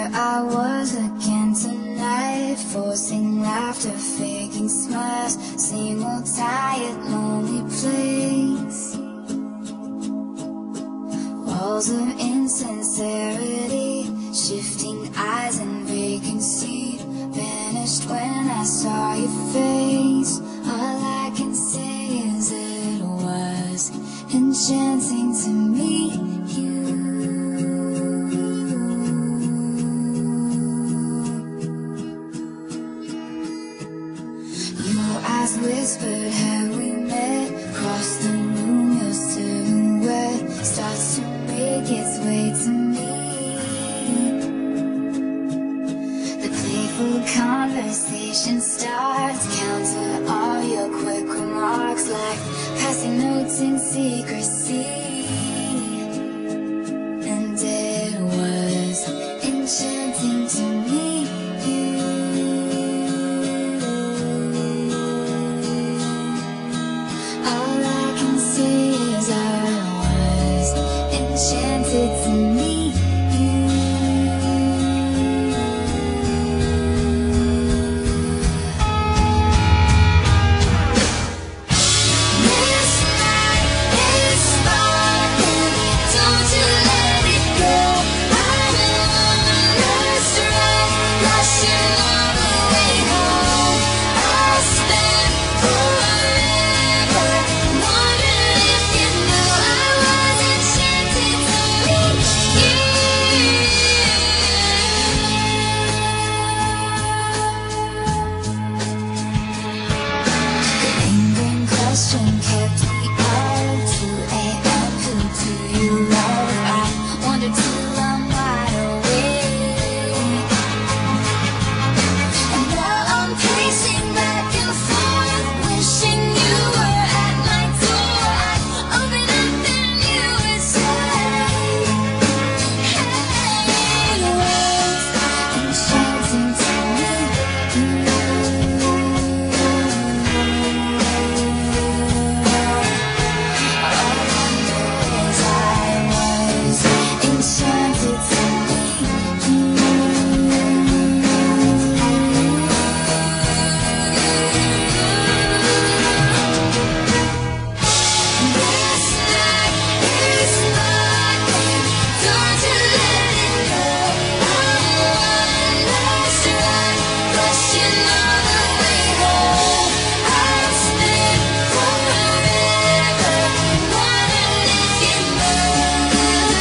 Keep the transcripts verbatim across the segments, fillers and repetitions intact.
I was again tonight, forcing laughter, faking smiles, same old tired, lonely place. Walls of insincerity, shifting eyes and vacancy, vanished when I saw your face. All I can say is it was enchanting to meet you. Your eyes whispered, have we met? Across the room, your silhouette starts to make its way to me. The playful conversation starts, counter all your quick remarks like passing notes in secrecy. And it was enchanting to meet you. All I can say is I was enchanted to meet you. This night is sparkling, don't you let it go. I'm on the last ride, rushing all the way home. I'll spend forever wondering if you knew I was enchanted to meet you. The lingering question kept me up two A M. Who do you love? I wonder till I'm wide awake. And now I'm pacing back and forth, wishing you were at my door. I'd open up and you would say, hey, it was enchanting to meet you. All I know is I was enchanted to meet you. This night is sparkling, don't you let it go. I'm one last ride, rushing all the way home. I'll spend forever wondering if you know.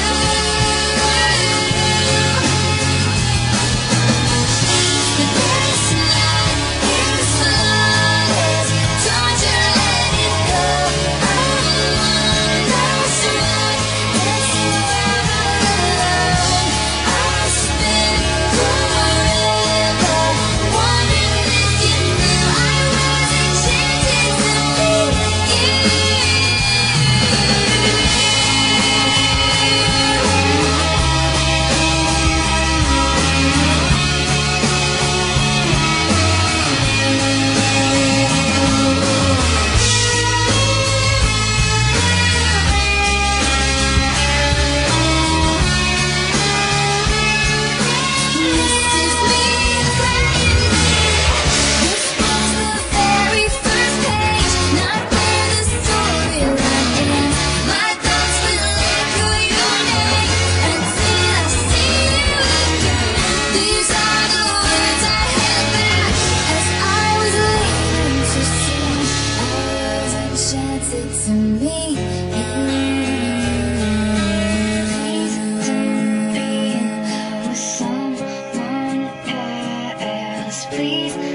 This night is flawless, don't you let it go. I'm one last ride, let's forever alone. I'll spend forever wondering if you knew I was enchanted to meet This is me playing me. This was the very first page, not where the storyline ends. My thoughts will echo your name until I see you again. These are the words I held back as I was leaving to sing. I was enchanted to meet you. Please don't be with someone else. Please